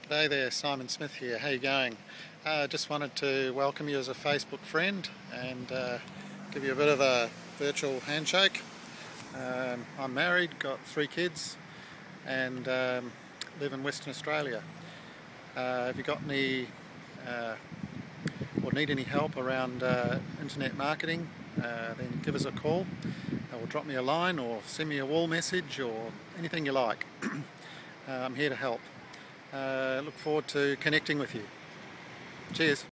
Hey there, Simon Smith here. How you going? Just wanted to welcome you as a Facebook friend and give you a bit of a virtual handshake. I'm married, got 3 kids, and live in Western Australia. Have you got any or need any help around internet marketing? Then give us a call, or drop me a line, or send me a wall message, or anything you like. I'm here to help. Look forward to connecting with you. Cheers.